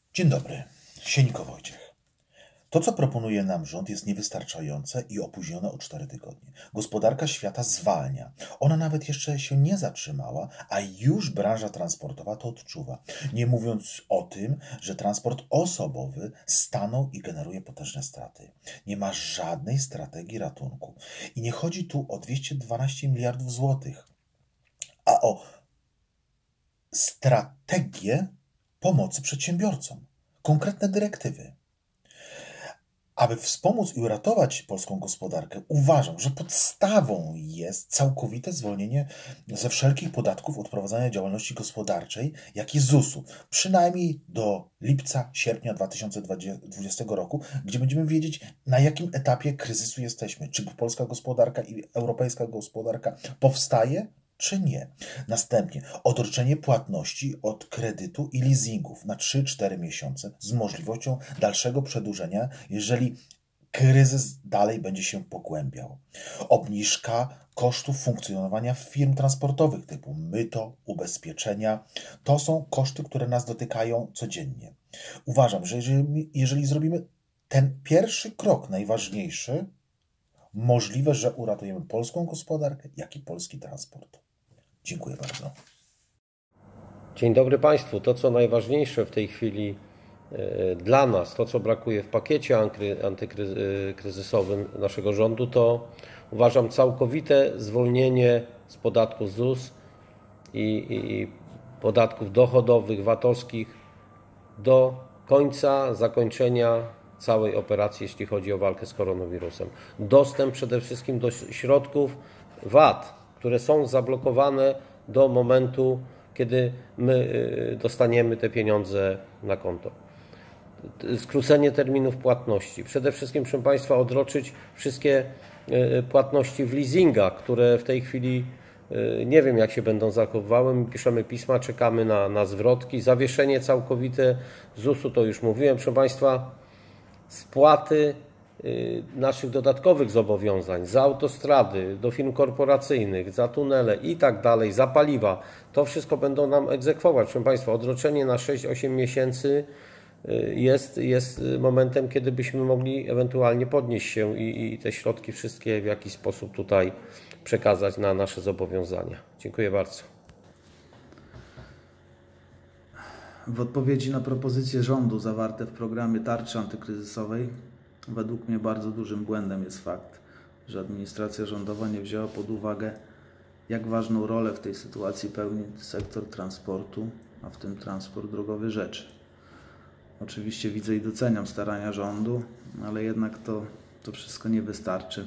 Dzień dobry, Sieńko Wojciech. To, co proponuje nam rząd, jest niewystarczające i opóźnione o 4 tygodnie. Gospodarka świata zwalnia. Ona nawet jeszcze się nie zatrzymała, a już branża transportowa to odczuwa. Nie mówiąc o tym, że transport osobowy stanął i generuje potężne straty. Nie ma żadnej strategii ratunku. I nie chodzi tu o 212 miliardów złotych, a o strategię pomocy przedsiębiorcom. Konkretne dyrektywy. Aby wspomóc i uratować polską gospodarkę, uważam, że podstawą jest całkowite zwolnienie ze wszelkich podatków od prowadzenia działalności gospodarczej, jak i ZUS-u, przynajmniej do lipca, sierpnia 2020 roku, gdzie będziemy wiedzieć, na jakim etapie kryzysu jesteśmy. Czy polska gospodarka i europejska gospodarka powstaje, czy nie. Następnie odroczenie płatności od kredytu i leasingów na 3-4 miesiące z możliwością dalszego przedłużenia, jeżeli kryzys dalej będzie się pogłębiał. Obniżka kosztów funkcjonowania firm transportowych typu myto, ubezpieczenia. To są koszty, które nas dotykają codziennie. Uważam, że jeżeli zrobimy ten pierwszy krok, najważniejszy, możliwe, że uratujemy polską gospodarkę, jak i polski transport. Dziękuję bardzo. Dzień dobry Państwu. To, co najważniejsze w tej chwili dla nas, to, co brakuje w pakiecie antykryzysowym naszego rządu, to uważam całkowite zwolnienie z podatku ZUS i podatków dochodowych, VAT-owskich do końca zakończenia całej operacji, jeśli chodzi o walkę z koronawirusem. Dostęp przede wszystkim do środków VAT, które są zablokowane do momentu, kiedy my dostaniemy te pieniądze na konto. Skrócenie terminów płatności. Przede wszystkim, proszę Państwa, odroczyć wszystkie płatności w leasingach, które w tej chwili nie wiem, jak się będą zachowywały. My piszemy pisma, czekamy na zwrotki. Zawieszenie całkowite ZUS-u, to już mówiłem, proszę Państwa. Spłaty naszych dodatkowych zobowiązań za autostrady, do firm korporacyjnych, za tunele i tak dalej, za paliwa. To wszystko będą nam egzekwować. Proszę Państwa, odroczenie na 6-8 miesięcy jest momentem, kiedy byśmy mogli ewentualnie podnieść się i te środki wszystkie w jakiś sposób tutaj przekazać na nasze zobowiązania. Dziękuję bardzo. W odpowiedzi na propozycje rządu zawarte w programie tarczy antykryzysowej, według mnie bardzo dużym błędem jest fakt, że administracja rządowa nie wzięła pod uwagę, jak ważną rolę w tej sytuacji pełni sektor transportu, a w tym transport drogowy rzeczy. Oczywiście widzę i doceniam starania rządu, ale jednak to wszystko nie wystarczy,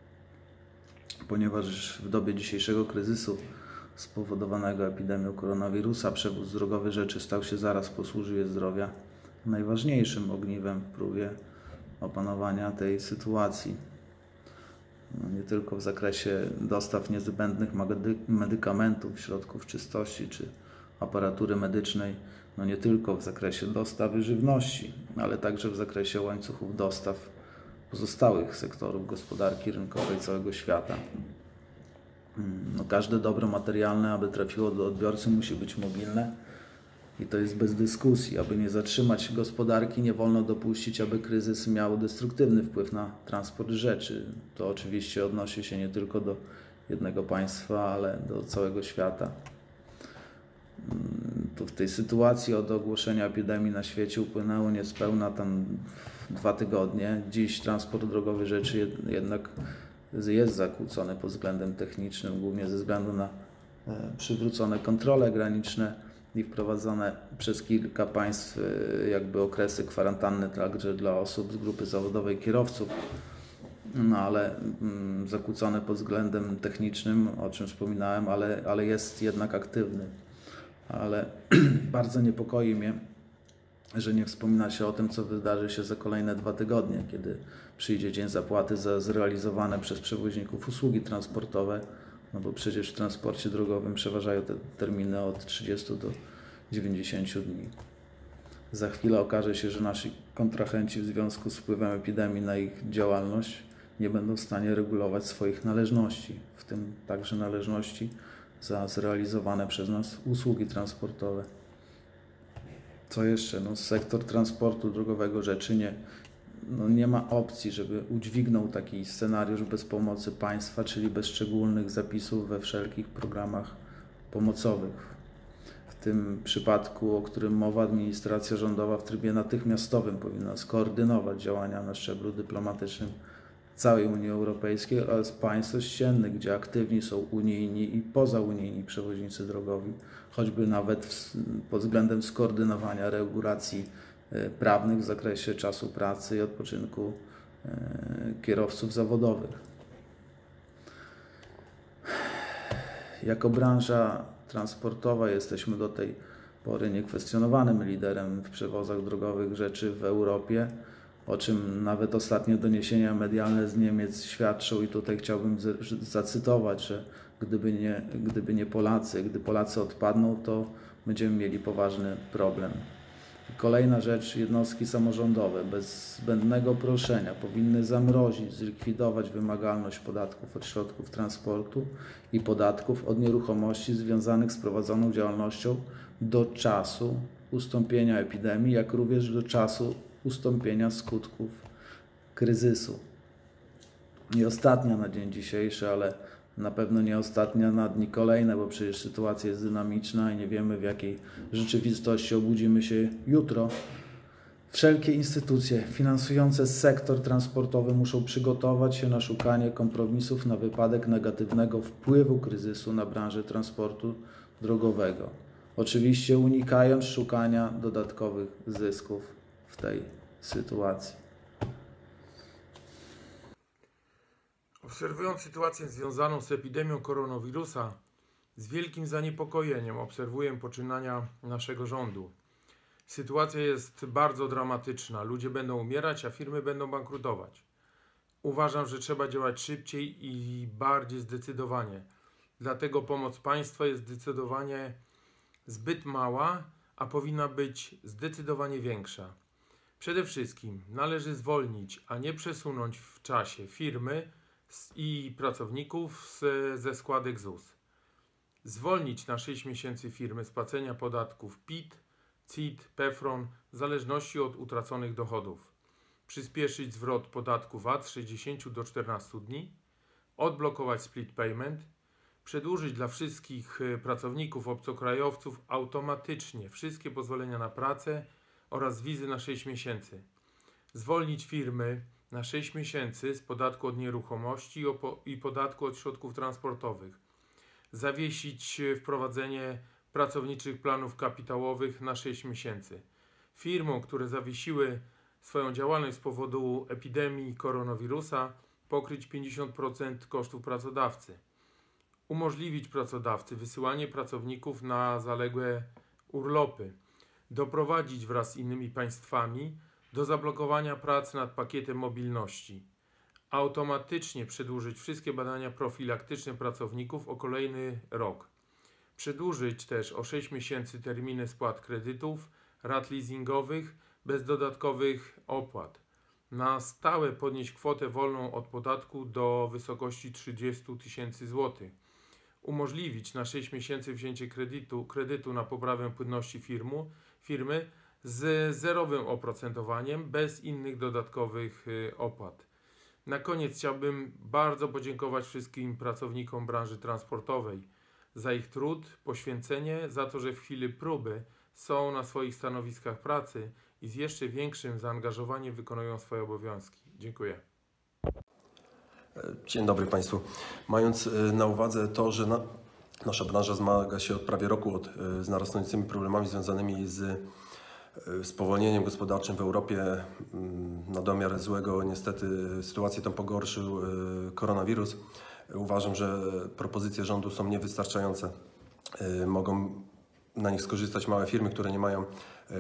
ponieważ w dobie dzisiejszego kryzysu spowodowanego epidemią koronawirusa przewóz drogowy rzeczy stał się zaraz po służbie zdrowia najważniejszym ogniwem w próbie opanowania tej sytuacji. Nie tylko w zakresie dostaw niezbędnych medykamentów, środków czystości czy aparatury medycznej, nie tylko w zakresie dostawy żywności, ale także w zakresie łańcuchów dostaw pozostałych sektorów gospodarki rynkowej całego świata. Każde dobro materialne, aby trafiło do odbiorcy, musi być mobilne i to jest bez dyskusji. Aby nie zatrzymać gospodarki, nie wolno dopuścić, aby kryzys miał destruktywny wpływ na transport rzeczy. To oczywiście odnosi się nie tylko do jednego państwa, ale do całego świata. To w tej sytuacji od ogłoszenia epidemii na świecie upłynęło niespełna 2 tygodnie. Dziś transport drogowy rzeczy jednak jest zakłócony pod względem technicznym, głównie ze względu na przywrócone kontrole graniczne i wprowadzone przez kilka państw okresy kwarantanny także dla osób z grupy zawodowej kierowców, ale zakłócony pod względem technicznym, o czym wspominałem, ale jest jednak aktywny. Ale bardzo niepokoi mnie, że nie wspomina się o tym, co wydarzy się za kolejne 2 tygodnie, kiedy przyjdzie dzień zapłaty za zrealizowane przez przewoźników usługi transportowe, bo przecież w transporcie drogowym przeważają te terminy od 30 do 90 dni. Za chwilę okaże się, że nasi kontrahenci w związku z wpływem epidemii na ich działalność nie będą w stanie regulować swoich należności, w tym także należności za zrealizowane przez nas usługi transportowe. Co jeszcze? No, sektor transportu drogowego rzeczy nie ma opcji, żeby udźwignął taki scenariusz bez pomocy państwa, czyli bez szczególnych zapisów we wszelkich programach pomocowych. W tym przypadku, o którym mowa, administracja rządowa w trybie natychmiastowym powinna skoordynować działania na szczeblu dyplomatycznym całej Unii Europejskiej oraz państw ościennych, gdzie aktywni są unijni i pozaunijni przewoźnicy drogowi, choćby nawet pod względem skoordynowania regulacji prawnych w zakresie czasu pracy i odpoczynku kierowców zawodowych. Jako branża transportowa jesteśmy do tej pory niekwestionowanym liderem w przewozach drogowych rzeczy w Europie, o czym nawet ostatnie doniesienia medialne z Niemiec świadczą i tutaj chciałbym zacytować, że gdy Polacy odpadną, to będziemy mieli poważny problem. Kolejna rzecz, jednostki samorządowe bez zbędnego proszenia powinny zamrozić, zlikwidować wymagalność podatków od środków transportu i podatków od nieruchomości związanych z prowadzoną działalnością do czasu ustąpienia epidemii, jak również do czasu ustąpienia skutków kryzysu. I ostatnia na dzień dzisiejszy, ale na pewno nie ostatnia na dni kolejne, bo przecież sytuacja jest dynamiczna i nie wiemy, w jakiej rzeczywistości obudzimy się jutro. Wszelkie instytucje finansujące sektor transportowy muszą przygotować się na szukanie kompromisów na wypadek negatywnego wpływu kryzysu na branżę transportu drogowego. Oczywiście unikając szukania dodatkowych zysków w tej sytuacji. Obserwując sytuację związaną z epidemią koronawirusa, z wielkim zaniepokojeniem obserwuję poczynania naszego rządu. Sytuacja jest bardzo dramatyczna. Ludzie będą umierać, a firmy będą bankrutować. Uważam, że trzeba działać szybciej i bardziej zdecydowanie. Dlatego pomoc państwa jest zdecydowanie zbyt mała, a powinna być zdecydowanie większa. Przede wszystkim należy zwolnić, a nie przesunąć w czasie firmy i pracowników ze składek ZUS. Zwolnić na 6 miesięcy firmy z płacenia podatków PIT, CIT, PEFRON w zależności od utraconych dochodów. Przyspieszyć zwrot podatku VAT z 60 do 14 dni. Odblokować split payment. Przedłużyć dla wszystkich pracowników obcokrajowców automatycznie wszystkie pozwolenia na pracę oraz wizy na 6 miesięcy. Zwolnić firmy na 6 miesięcy z podatku od nieruchomości i podatku od środków transportowych. Zawiesić wprowadzenie pracowniczych planów kapitałowych na 6 miesięcy. Firmom, które zawiesiły swoją działalność z powodu epidemii koronawirusa, pokryć 50% kosztów pracodawcy. Umożliwić pracodawcy wysyłanie pracowników na zaległe urlopy. Doprowadzić wraz z innymi państwami do zablokowania prac nad pakietem mobilności. Automatycznie przedłużyć wszystkie badania profilaktyczne pracowników o kolejny rok. Przedłużyć też o 6 miesięcy terminy spłat kredytów, rat leasingowych bez dodatkowych opłat. Na stałe podnieść kwotę wolną od podatku do wysokości 30 000 złotych. Umożliwić na 6 miesięcy wzięcie kredytu na poprawę płynności firmy z zerowym oprocentowaniem, bez innych dodatkowych opłat. Na koniec chciałbym bardzo podziękować wszystkim pracownikom branży transportowej za ich trud, poświęcenie, za to, że w chwili próby są na swoich stanowiskach pracy i z jeszcze większym zaangażowaniem wykonują swoje obowiązki. Dziękuję. Dzień dobry Państwu. Mając na uwadze to, że nasza branża zmaga się od prawie roku z narastającymi problemami związanymi z spowolnieniem gospodarczym w Europie, na domiar złego niestety sytuację tą pogorszył koronawirus, uważam, że propozycje rządu są niewystarczające. Mogą na nich skorzystać małe firmy, które nie mają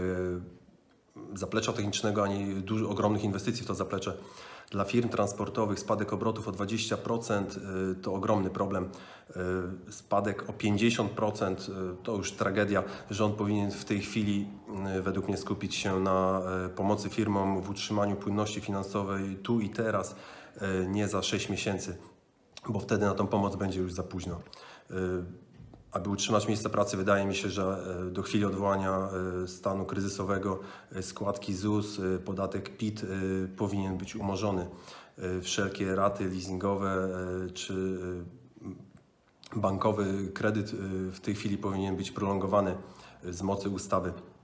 zaplecza technicznego ani ogromnych inwestycji w to zaplecze. Dla firm transportowych spadek obrotów o 20% to ogromny problem. Spadek o 50% to już tragedia. Rząd powinien w tej chwili według mnie skupić się na pomocy firmom w utrzymaniu płynności finansowej tu i teraz, nie za 6 miesięcy, bo wtedy na tą pomoc będzie już za późno. Aby utrzymać miejsca pracy, wydaje mi się, że do chwili odwołania stanu kryzysowego składki ZUS, podatek PIT powinien być umorzony. Wszelkie raty leasingowe czy bankowy kredyt w tej chwili powinien być prolongowany z mocy ustawy.